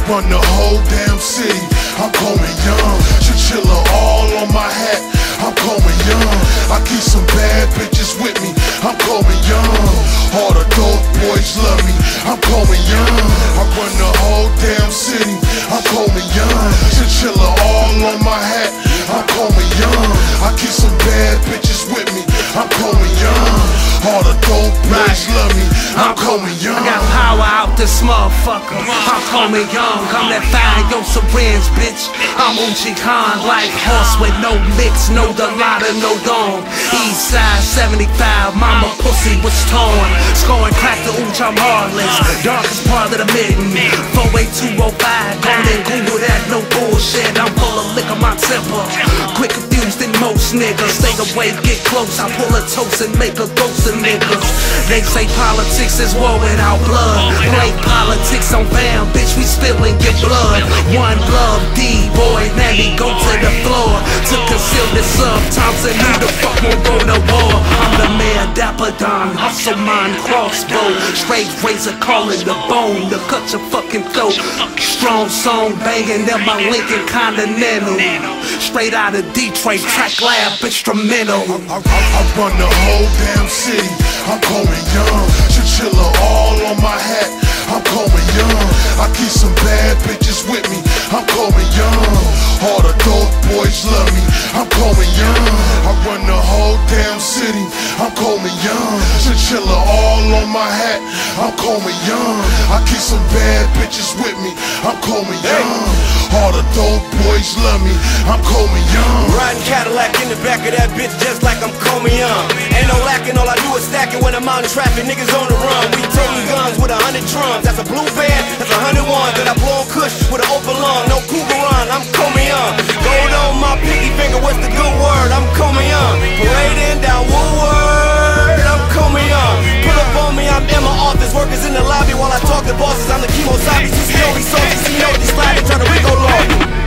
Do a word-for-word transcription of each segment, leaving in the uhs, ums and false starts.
run the whole damn city. I'm Coleman Young. Chinchilla all on my hat. I'm Coleman Young. I keep some bad bitches with me. I'm Coleman Young. All the dope boys love me. I'm Coleman Young. I run the whole damn city. I'm Coleman Young. Chinchilla all on my hat. I'm Coleman Young. I keep some bad bitches with me. I'm Coleman Young. All the dope boys love me. I'm Coleman Young. I got power out this motherfucker. I'm Coleman Young. I'm that fire, yo, syringe, bitch. I'm Uchi Khan, like horse with no mix, no Delata, no dome. East side seventy-five, mama pussy was torn. Scoring crack the Ooch, I'm heartless. Darkest part of the mitten. four eight two oh five, gone and Google that, no bullshit. I'm full of liquor, my temper. Quick confused than most niggas. Stay away, get close. I pull a toast and make a ghost of niggas. They say politics is war without blood. Play politics on fam, bitch, we spilling your blood. One love, D, boy, now he go to the floor. To conceal this sub, Thompson, who the fuck won't go to war? I'm the mayor, Dapper Don, hustle mine, crossbow. Straight razor, calling the bone to cut your fucking throat. Strong song banging in my Lincoln Continental. Straight out of Detroit, track lab, instrumental. I, I, I run the whole damn city. I'm Coleman Young. Chinchilla all on my hat. I'm Coleman Young. I keep some bad bitches with me. I'm Coleman Young. All the dope boys love me. I'm Coleman Young. I run the whole damn city. I'm Coleman Young. Chinchilla all on my hat. I'm Coleman Young. I keep some bad bitches with me. I'm Coleman Young. All the dope boys love me. I'm Coleman Young. Riding Cadillac in the back of that bitch just like I'm Coleman Young. Ain't no lacking, all I do is stack it when I'm out in traffic. Niggas on the run. We taking guns with a hundred drums. That's a blue band, that's a hundred one. That I blow on kush with an open lung. No Cougar run, I'm Coleman Young. Gold on my pinky finger, what's the good word? I'm Coleman Young. Parading down Woodward, I'm Coleman Young. Pull up on me, I'm in my office. Workers in the lobby while I talk to bosses. I'm the Kimosabi, C C O, these songs, C C O, these sliding, trying to Rico law.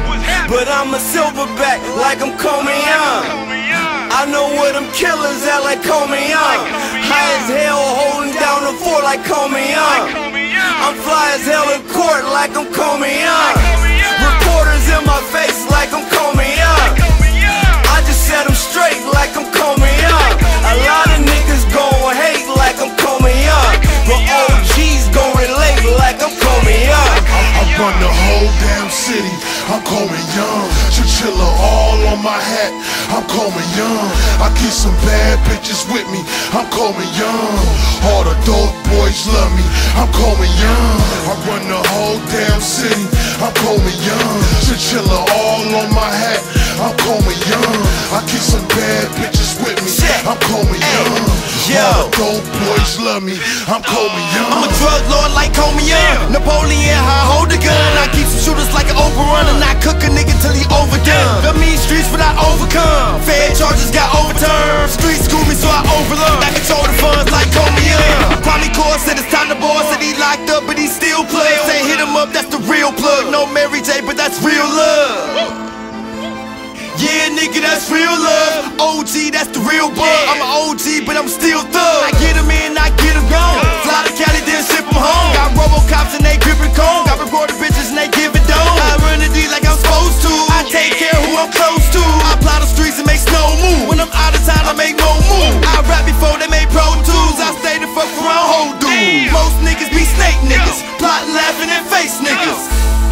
But I'm a silverback like I'm Coleman Young. I know where them killers at like Coleman Young. High as hell holding down the fort like Coleman Young. I'm fly as hell in court like I'm Coleman Young. Reporters in my face like I'm Coleman Young. I just set them straight like I'm Coleman Young. A lot of niggas gon' hate like I'm Coleman Young, but O Gs gon' relate like I'm Coleman Young. I, I run the whole damn city. I'm Coleman Young. Chinchilla all on my hat. I'm Coleman Young. I keep some bad bitches with me. I'm Coleman Young. All the dope boys love me. I'm Coleman Young. I run the whole damn city. I'm Coleman Young. Chinchilla all on my hat. I'm Coleman Young. I keep some bad bitches with me. I'm Coleman Young. All the dope boys love me. I'm Coleman Young. I'm a drug lord like Coleman Young. Napoleon, how I hold a gun. I keep some shooters like an overrun, and I cook a nigga till he overdone. The mean streets but I overcome. Fed charges got overturned. Street school me so I overlearn. I control the funds like Coleman Young. Kwame Core said it's time to boss. Said he locked up but he still play. Say hit him up, that's the real plug. No Mary J, but that's real love. Yeah, nigga, that's real love. O G, that's the real bug. I'm an O G, but I'm still thug. I get him in, I get him gone. Fly to Cali, then ship him home. Got Robocops and they gripping cone. Got reporter bitches and they give it dome. I run the D like I'm supposed to. I take care of who I'm close to. I plow the streets and make snow move. When I'm out of town, I make more move. I rap before they made Pro Tools. I stay the fuck around whole dude. Most niggas be snake niggas. Plotting, laughing, and face niggas.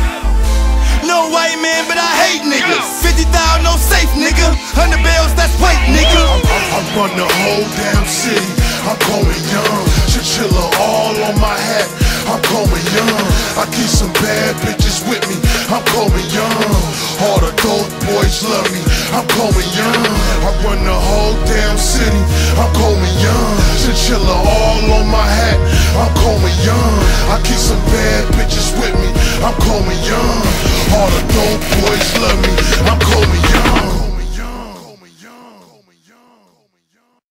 No white man, but I hate niggas. fifty thousand, no safe, nigga. Hundred bells, that's white, nigga. I, I, I run the whole damn city. I'm Coleman Young. Chinchilla all on my hat. I'm Coleman Young. I keep some bad bitches with me. I'm Coleman Young. All the dope boys love me. I'm Coleman Young. I run the whole damn city. I'm Coleman Young.